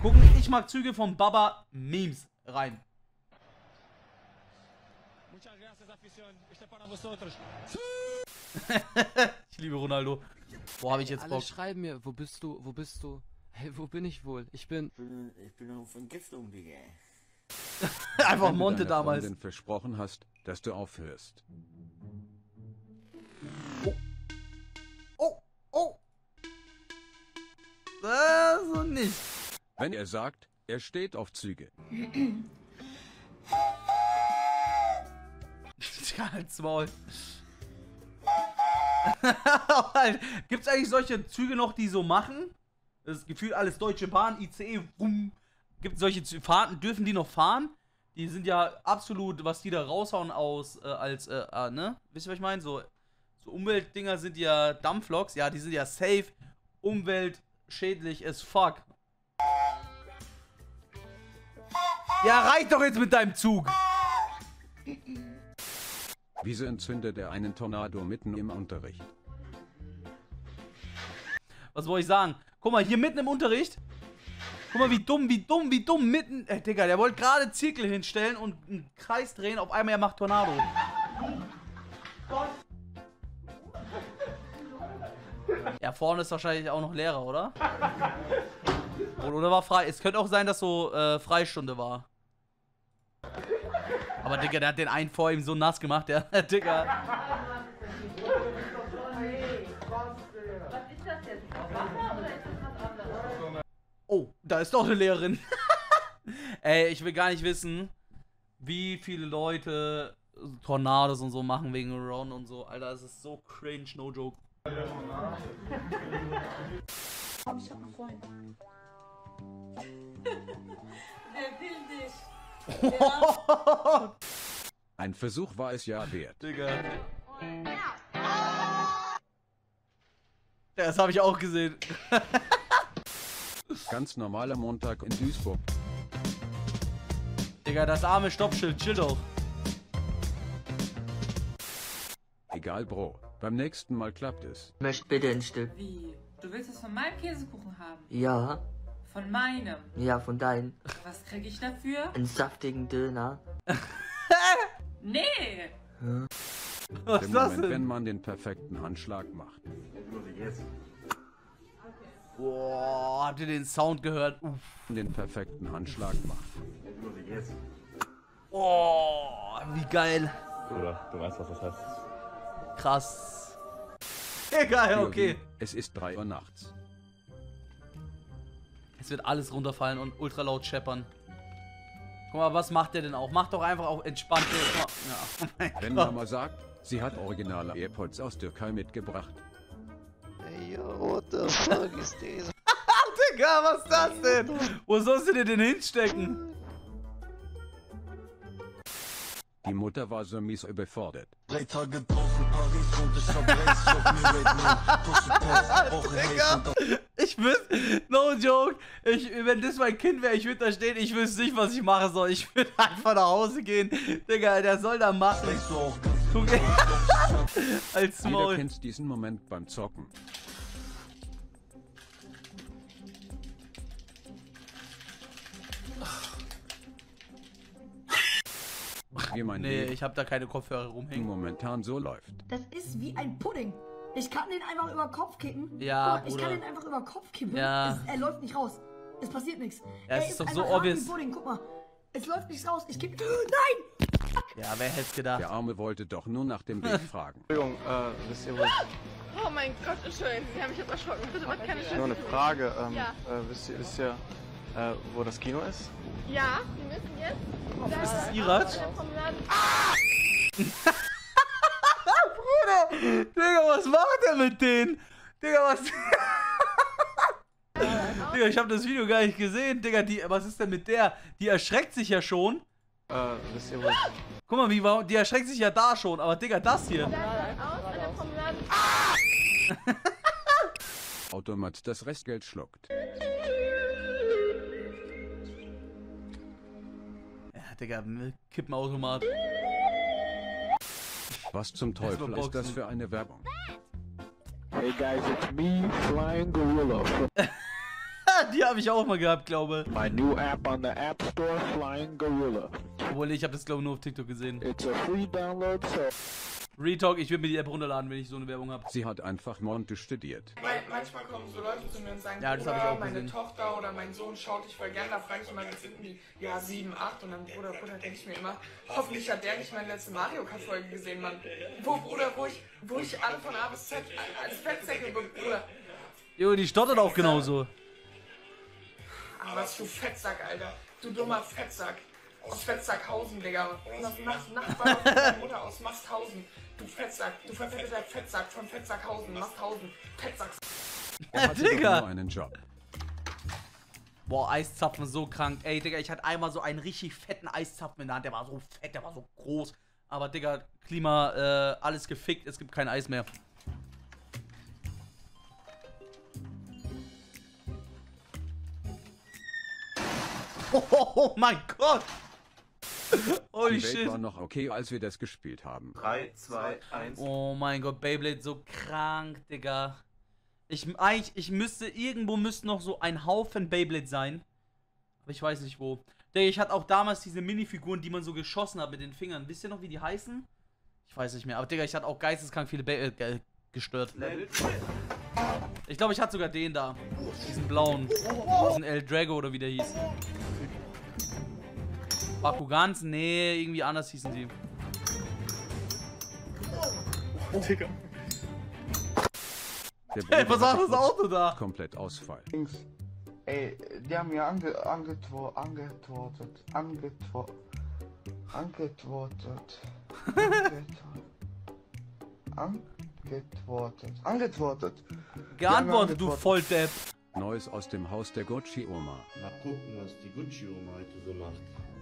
Gucken, ich mag Züge von Baba Memes rein. Ich liebe Ronaldo. Wo habe ich jetzt Bock? Alle schreiben mir, wo bist du, wo bist du? Hey, wo bin ich wohl? Ich bin auf Vergiftung, Digga. Einfach Wenn Monte du deiner damals. Freundin versprochen hast, dass du aufhörst. Oh, oh. So nicht. Wenn er sagt, er steht auf Züge. Halt's Maul. Gibt's eigentlich solche Züge noch, die so machen? Das ist gefühlt alles Deutsche Bahn, ICE, rum. Gibt solche Fahrten, dürfen die noch fahren? Die sind ja absolut, was die da raushauen aus, ne? Wisst ihr, was ich meine? So Umweltdinger sind ja Dampfloks, ja, die sind ja safe, umweltschädlich as fuck. Ja, reicht doch jetzt mit deinem Zug! Wieso entzündet er einen Tornado mitten im Unterricht? Was wollte ich sagen? Guck mal, hier mitten im Unterricht. Guck mal, wie dumm, mitten. Digga, der wollte gerade Zirkel hinstellen und einen Kreis drehen. Auf einmal, er macht Tornado. Ja, vorne ist wahrscheinlich auch noch Lehrer, oder? Oder war frei. Es könnte auch sein, dass so Freistunde war. Aber Digga, der hat den einen vor ihm so nass gemacht, der Digga. Oh, da ist doch eine Lehrerin. Ey, ich will gar nicht wissen, wie viele Leute Tornados und so machen wegen Ron und so. Alter, das ist so cringe, no joke. Ich hab einen Freund. Der will dich. Ja. Ein Versuch war es ja wert. Digga. Das habe ich auch gesehen. Ganz normaler Montag in Duisburg. Digga, das arme Stoppschild, chill doch. Egal, Bro. Beim nächsten Mal klappt es. Möcht bitte ein Stück. Wie? Du willst es von meinem Käsekuchen haben? Ja, Von meinem? ja, von deinen. Was krieg ich dafür? Einen saftigen Döner. Nee! Was Im ist das Moment, wenn denn? man den perfekten Handschlag macht. Boah, habt ihr den Sound gehört? Uff. Den perfekten Handschlag macht. Oh, wie geil. Oder du weißt, was das heißt. Krass. Egal, okay. Es ist 3 Uhr nachts. Es wird alles runterfallen und ultra laut scheppern. Guck mal, was macht der denn auch? Macht doch einfach auch entspannte... Ja, oh mein Wenn Gott. Mama sagt, sie hat originale AirPods aus Türkei mitgebracht. Ey, yo, what the fuck is this? Digga, was ist das denn? Wo sollst du dir denn hinstecken? Die Mutter war so mies überfordert. 3 Tage draußen Paris und ich hab Reis auf mir Digga, ich wüsste, no joke, wenn das mein Kind wäre, ich würde da stehen, ich wüsste nicht, was ich machen soll. Ich würde einfach nach Hause gehen. Digga, der soll da machen. Guck, als Jeder Maul. kennt diesen Moment beim Zocken. Wie mein Nee, Leben ich habe da keine Kopfhörer rumhängen. momentan so läuft. Das ist wie ein Pudding. Ich kann den einfach über den Kopf kippen. Ja, Guck mal, ich Bruder. kann den einfach über den Kopf kippen. Ja. Er läuft nicht raus. Es passiert nichts. Ja, es ist doch so einfach hart wie obvious. Pudding. Guck mal. Es läuft nicht raus. Ich kipp. Nein! Ja, wer hätte es gedacht? Der Arme wollte doch nur nach dem Weg fragen. Entschuldigung, wisst ihr was? Oh mein Gott, Entschuldigung, Sie haben mich jetzt erschrocken. Bitte macht keine Nur eine Schüsse. Frage. Ja. Wisst ihr wo das Kino ist? Ja, Sie müssen jetzt. Ist das Iratsch? Bruder! Digga, was macht er mit denen? Digga, was... Digga, ich habe das Video gar nicht gesehen. Digga, was ist denn mit der? Die erschreckt sich ja schon. Wisst ihr was? Guck mal, die erschreckt sich ja da schon. Aber Digga, das hier. Automat das Restgeld schluckt. Ja, Digga, Kippenautomat. Was zum Teufel Erstmal ist das boxen. für eine Werbung? Hey guys, it's me, Flying Gorilla. Die habe ich auch mal gehabt, glaube ich. My new app on the App Store, Flying Gorilla. Obwohl, ich habe das, glaube ich, nur auf TikTok gesehen. It's a free download, so... Retalk, ich will mir die App runterladen, wenn ich so eine Werbung habe. Sie hat einfach Monte studiert. Manchmal kommen so Leute zu mir und sagen, Ja, das hab ich auch meine gesehen. Tochter oder mein Sohn schaut dich voll gern, da frage ich immer, wie finden die? Ja, 7, 8 und dann, Bruder, denke ich mir immer, hoffentlich hat der nicht meine letzte Mario Kart Folge gesehen, Mann. Wo ich alle von A bis Z als Fettsäcke, Bruder. Jo, die stottert auch genauso. Ach, was du Fettsack, Alter. Du dummer Fettsack. Aus Fettsackhausen, Digga. Und das Nachbar von deiner Mutter aus Masthausen. Du Fettsack. Du verfetteter Fettsack von Fettsackhausen. Masthausen. Fettsack. Er hatte doch Digga. nur einen Job. Boah, Eiszapfen, so krank. Ey, Digga, ich hatte einmal so einen richtig fetten Eiszapfen in der Hand. Der war so fett, der war so groß. Aber, Digga, Klima, alles gefickt. Es gibt kein Eis mehr. Oh mein Gott! Holy Die Welt shit! war noch okay, als wir das gespielt haben. 3, 2, 1. Oh mein Gott, Beyblade so krank, Digga. Irgendwo müsste noch so ein Haufen Beyblade sein. Aber ich weiß nicht wo. Digga, ich hatte auch damals diese Minifiguren, die man so geschossen hat mit den Fingern. Wisst ihr noch, wie die heißen? Ich weiß nicht mehr. Aber Digga, ich hatte auch geisteskrank viele gestört. Ich glaube, ich hatte sogar den da. Diesen blauen. Diesen El Drago oder wie der hieß. Bakugans? Nee, irgendwie anders hießen die. Digga. Der Ey, Bruder was war hatte das Auto da? komplett Ausfall. Ey, die haben mir antwortet. Geantwortet, du Volldepp. Neues aus dem Haus der Gucci-Oma. Mal gucken, was die Gucci-Oma heute so macht.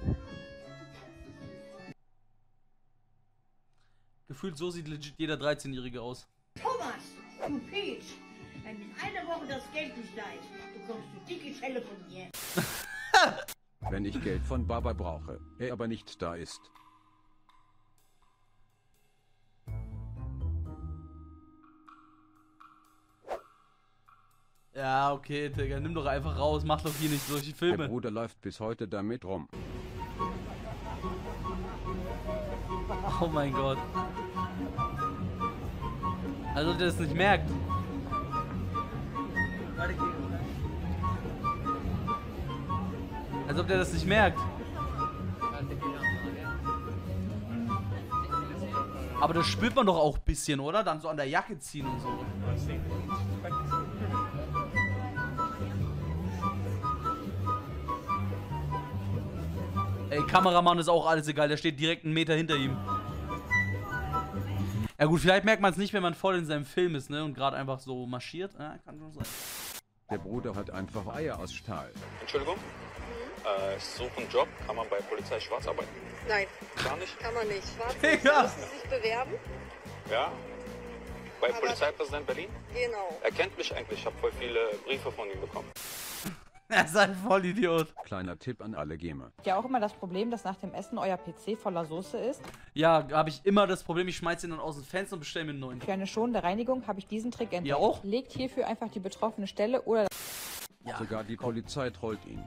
Gefühlt so sieht legit jeder 13-Jährige aus. Thomas, du Peach, wenn in einer Woche das Geld nicht da ist, bekommst du dicke Schelle von mir. Wenn ich Geld von Baba brauche, er aber nicht da ist. Ja, okay, Digga, nimm doch einfach raus, mach doch hier nicht solche Der Filme. Bruder läuft bis heute damit rum. Oh mein Gott. Also, ob der das nicht merkt. Als ob der das nicht merkt. Aber das spürt man doch auch ein bisschen, oder? Dann so an der Jacke ziehen und so. Ey, Kameramann ist auch alles egal, der steht direkt einen Meter hinter ihm. Ja gut, vielleicht merkt man es nicht, wenn man voll in seinem Film ist, ne? Und gerade einfach so marschiert. Ja, kann schon sein. Der Bruder hat einfach Eier aus Stahl. Entschuldigung? Ich suche einen Job. Kann man bei Polizei schwarz arbeiten? Nein, Gar nicht? kann man nicht. Schwarz Digga! müssen sich bewerben. Ja. Bei Aber- Polizeipräsident Berlin? Genau. Er kennt mich eigentlich. Ich habe voll viele Briefe von ihm bekommen. Er ist ein Vollidiot. Kleiner Tipp an alle Gamer. Ja auch immer das Problem, dass nach dem Essen euer PC voller Soße ist. Ja, habe ich immer das Problem, ich schmeiß ihn dann aus dem Fenster und bestelle mir einen neuen. Für eine schonende Reinigung habe ich diesen Trick entdeckt. Ihr auch? Legt hierfür einfach die betroffene Stelle oder Ja. Sogar die Polizei trollt ihn.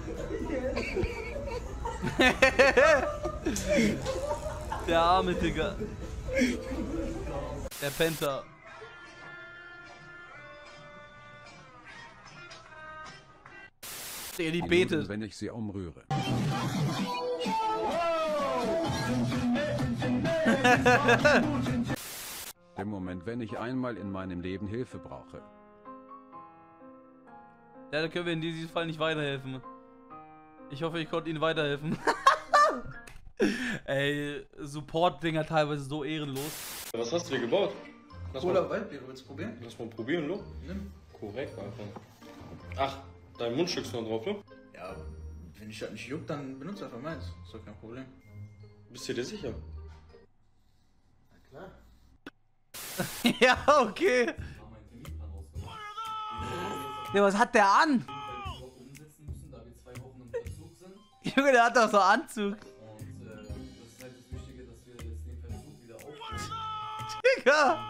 Der arme Digga. Der Penta. Der die Die betet. Nudeln, wenn ich sie umrühre. Der Moment, wenn ich einmal in meinem Leben Hilfe brauche. Ja, da können wir in diesem Fall nicht weiterhelfen. Ich hoffe, ich konnte Ihnen weiterhelfen. Ey, Support-Dinger teilweise so ehrenlos. Was hast du dir gebaut? Cola Waldbeere, willst du probieren? Lass mal probieren, Lo. Nimm. Korrekt, Alter. Ach, dein Mundstück ist noch drauf, ne? Ja, wenn dich das nicht juckt, dann benutze einfach meins. Ist doch kein Problem. Bist du dir sicher? Na klar. Ja, okay. Ja, was hat der an? Junge, der hat doch so einen Anzug. Digga!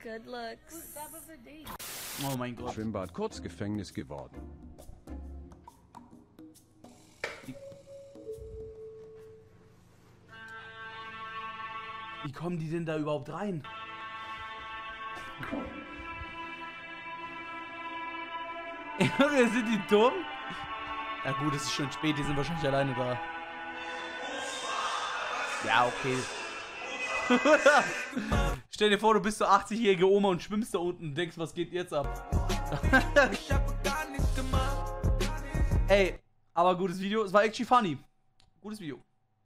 good looks. Oh mein Gott. Schwimmbad kurz Gefängnis geworden. Wie kommen die denn da überhaupt rein? Sind die dumm? Ja gut, es ist schon spät, die sind wahrscheinlich alleine da. Ja, okay. Stell dir vor, du bist so 80-jährige Oma und schwimmst da unten und denkst, was geht jetzt ab? Ey, aber gutes Video. Es war actually funny. Gutes Video.